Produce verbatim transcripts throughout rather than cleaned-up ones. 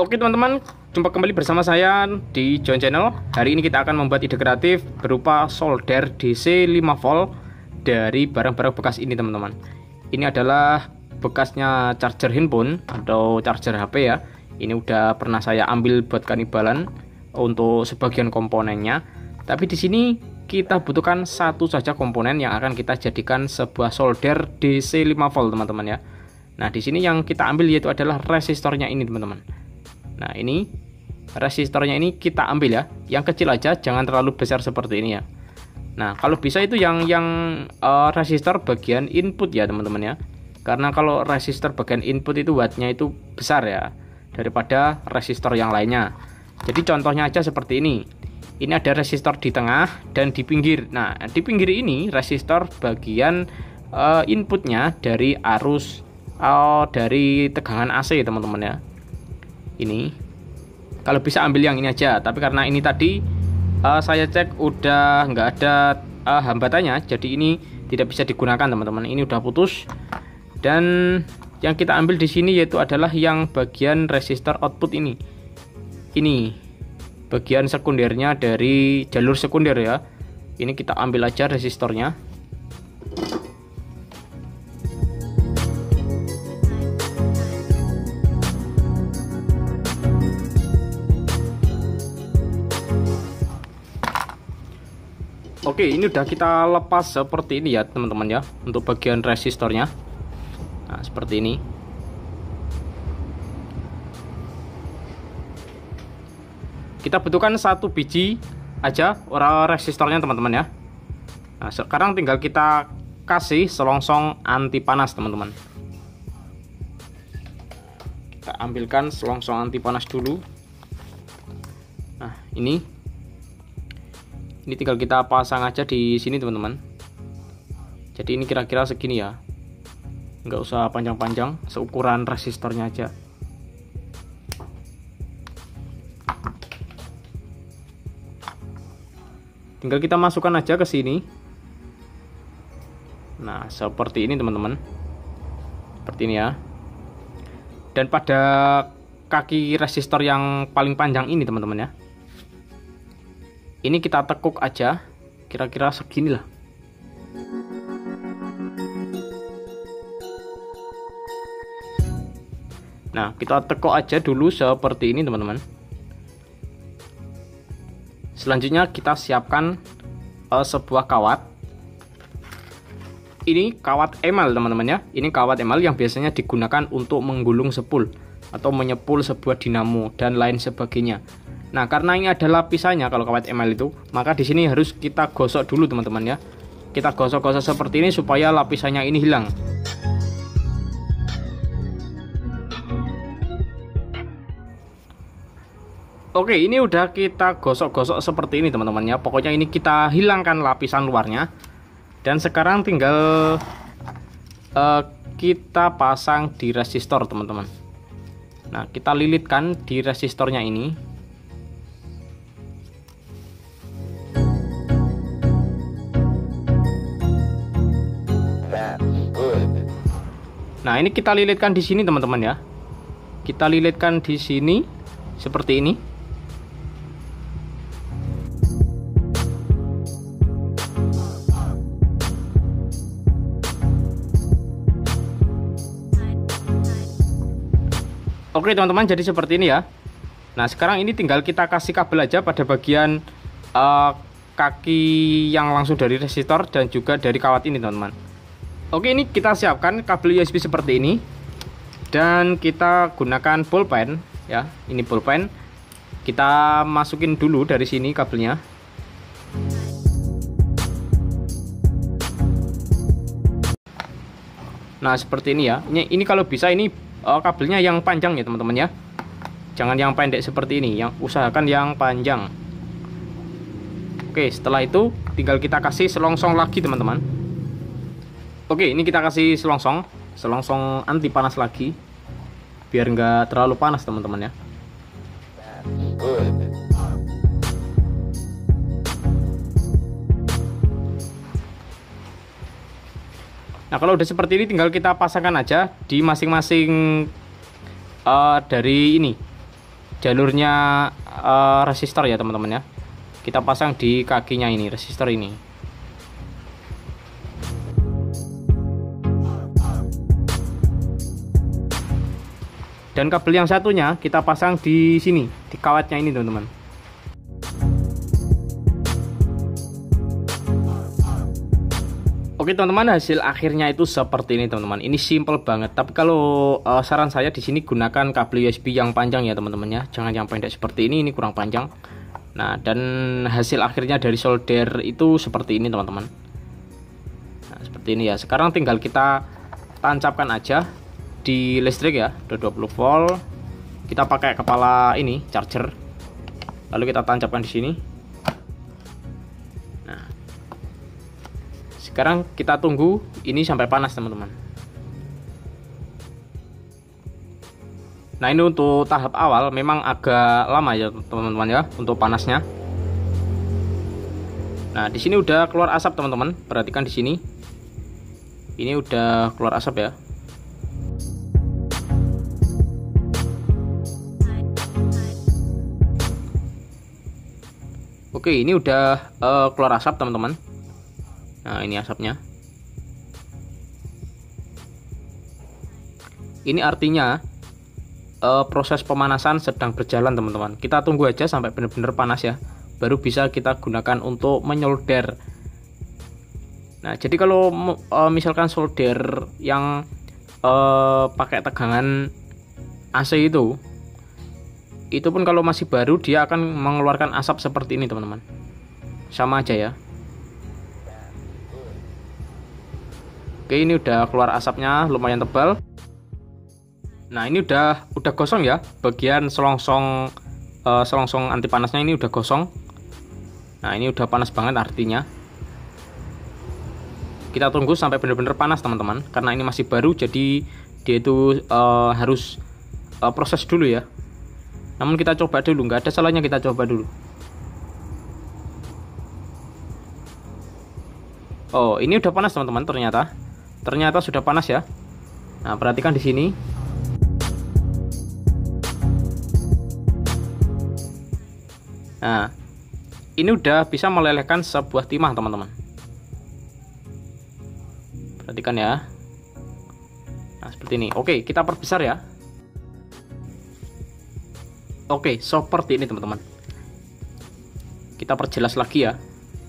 Oke teman-teman, jumpa kembali bersama saya di John Channel. Hari ini kita akan membuat ide kreatif berupa solder D C lima volt dari barang-barang bekas ini teman-teman. Ini adalah bekasnya charger handphone atau charger H P ya. Ini udah pernah saya ambil buat kanibalan untuk sebagian komponennya. Tapi di sini kita butuhkan satu saja komponen yang akan kita jadikan sebuah solder D C lima volt teman-teman ya. Nah, di sini yang kita ambil yaitu adalah resistornya ini teman-teman. Nah, ini resistornya ini kita ambil ya, yang kecil aja, jangan terlalu besar seperti ini ya. Nah, kalau bisa itu yang yang uh, resistor bagian input ya teman-teman ya. Karena kalau resistor bagian input itu wattnya itu besar ya daripada resistor yang lainnya. Jadi contohnya aja seperti ini. Ini ada resistor di tengah dan di pinggir. Nah, di pinggir ini resistor bagian uh, inputnya dari arus uh, dari tegangan A C teman-teman ya. Ini kalau bisa ambil yang ini aja, tapi karena ini tadi uh, saya cek udah nggak ada uh, hambatannya, jadi ini tidak bisa digunakan teman-teman. Ini udah putus. Dan yang kita ambil di sini yaitu adalah yang bagian resistor output ini. Ini bagian sekundernya dari jalur sekunder ya. Ini kita ambil aja resistornya. Oke, ini udah kita lepas seperti ini ya teman-teman ya, untuk bagian resistornya. Nah, seperti ini. Kita butuhkan satu biji aja orang resistornya teman-teman ya. Nah, sekarang tinggal kita kasih selongsong anti panas teman-teman. Kita ambilkan selongsong anti panas dulu. Nah, ini Ini tinggal kita pasang aja di sini teman-teman. Jadi ini kira-kira segini ya. Nggak usah panjang-panjang, seukuran resistornya aja. Tinggal kita masukkan aja ke sini. Nah, seperti ini teman-teman. Seperti ini ya. Dan pada kaki resistor yang paling panjang ini teman-teman ya, ini kita tekuk aja, kira-kira segini lah. Nah, kita tekuk aja dulu seperti ini teman-teman. Selanjutnya kita siapkan uh, sebuah kawat. Ini kawat emal teman-teman ya. Ini kawat emal yang biasanya digunakan untuk menggulung sepul atau menyepul sebuah dinamo dan lain sebagainya. Nah, karena ini ada lapisannya kalau kawat emal itu, maka di sini harus kita gosok dulu teman-teman ya. Kita gosok-gosok seperti ini supaya lapisannya ini hilang. Oke, ini udah kita gosok-gosok seperti ini teman-teman ya. Pokoknya ini kita hilangkan lapisan luarnya. Dan sekarang tinggal uh, kita pasang di resistor teman-teman. Nah, kita lilitkan di resistornya ini. Nah, ini kita lilitkan di sini teman-teman ya. Kita lilitkan di sini seperti ini. Oke teman-teman, jadi seperti ini ya. Nah, sekarang ini tinggal kita kasih kabel aja pada bagian uh, kaki yang langsung dari resistor dan juga dari kawat ini teman-teman. Oke, ini kita siapkan kabel U S B seperti ini. Dan kita gunakan bolpen ya. Ini bolpen. Kita masukin dulu dari sini kabelnya. Nah, seperti ini ya. Ini, ini kalau bisa ini uh, kabelnya yang panjang ya teman-teman ya. Jangan yang pendek seperti ini, yang usahakan yang panjang. Oke, setelah itu tinggal kita kasih selongsong lagi teman-teman. Oke, ini kita kasih selongsong, selongsong anti panas lagi, biar nggak terlalu panas teman-teman ya. Nah, kalau udah seperti ini tinggal kita pasangkan aja di masing-masing uh, dari ini jalurnya uh, resistor ya teman-teman ya. Kita pasang di kakinya ini, resistor ini. Dan kabel yang satunya kita pasang di sini, di kawatnya ini teman-teman. Oke teman-teman, hasil akhirnya itu seperti ini teman-teman. Ini simple banget. Tapi kalau uh, saran saya di sini gunakan kabel U S B yang panjang ya teman-teman ya. Jangan yang pendek seperti ini, ini kurang panjang. Nah, dan hasil akhirnya dari solder itu seperti ini teman-teman. Nah, seperti ini ya. Sekarang tinggal kita tancapkan aja di listrik ya, dua puluh volt. Kita pakai kepala ini charger. Lalu kita tancapkan di sini. Nah, sekarang kita tunggu ini sampai panas teman-teman. Nah, ini untuk tahap awal memang agak lama ya teman-teman ya untuk panasnya. Nah, di sini udah keluar asap teman-teman. Perhatikan di sini. Ini udah keluar asap ya. Oke, ini udah uh, keluar asap teman-teman. Nah, ini asapnya. Ini artinya uh, proses pemanasan sedang berjalan teman-teman. Kita tunggu aja sampai benar-benar panas ya, baru bisa kita gunakan untuk menyolder. Nah, jadi kalau uh, misalkan solder yang uh, pakai tegangan A C itu, itu pun kalau masih baru dia akan mengeluarkan asap seperti ini teman-teman. Sama aja ya. Oke, ini udah keluar asapnya lumayan tebal. Nah, ini udah udah gosong ya. Bagian selongsong uh, selongsong anti panasnya ini udah gosong. Nah, ini udah panas banget artinya. Kita tunggu sampai benar-benar panas teman-teman. Karena ini masih baru, jadi dia itu uh, harus uh, proses dulu ya. Namun kita coba dulu, nggak ada salahnya kita coba dulu. Oh, ini udah panas teman-teman ternyata. Ternyata sudah panas ya. Nah, perhatikan di sini. Nah, ini udah bisa melelehkan sebuah timah teman-teman. Perhatikan ya. Nah, seperti ini. Oke, kita perbesar ya. Oke, seperti ini teman-teman. Kita perjelas lagi ya.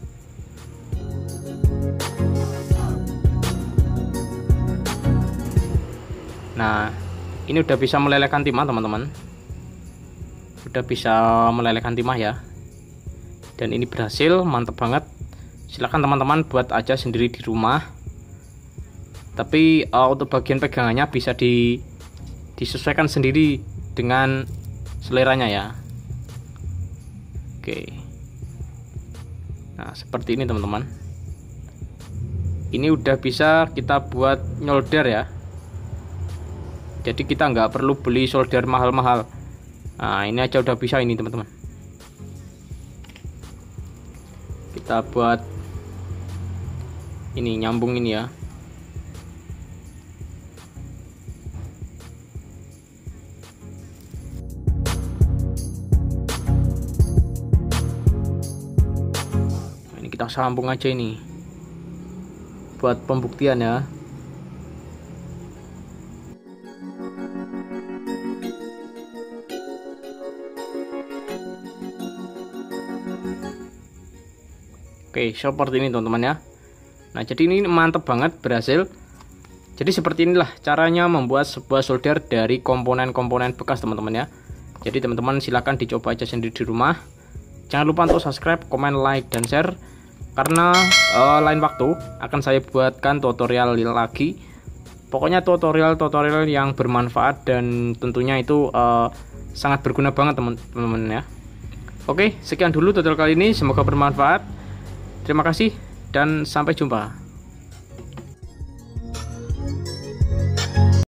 Nah, ini udah bisa melelehkan timah teman-teman. Udah bisa melelehkan timah ya. Dan ini berhasil, mantap banget. Silahkan teman-teman buat aja sendiri di rumah. Tapi uh, untuk bagian pegangannya bisa di disesuaikan sendiri dengan seleranya ya. Oke. Nah, seperti ini teman-teman. Ini udah bisa kita buat nyolder ya. Jadi kita nggak perlu beli solder mahal-mahal. Nah, ini aja udah bisa ini teman-teman. Kita buat ini, nyambung ini ya. Kita sambung aja ini buat pembuktian ya. Oke, seperti ini teman-teman ya. Nah, jadi ini mantap banget, berhasil. Jadi seperti inilah caranya membuat sebuah solder dari komponen-komponen bekas teman-teman ya. Jadi teman-teman silahkan dicoba aja sendiri di rumah. Jangan lupa untuk subscribe, komen, like, dan share. Karena uh, lain waktu akan saya buatkan tutorial lagi. Pokoknya tutorial-tutorial yang bermanfaat dan tentunya itu uh, sangat berguna banget teman-teman ya. Oke, sekian dulu tutorial kali ini, semoga bermanfaat. Terima kasih dan sampai jumpa.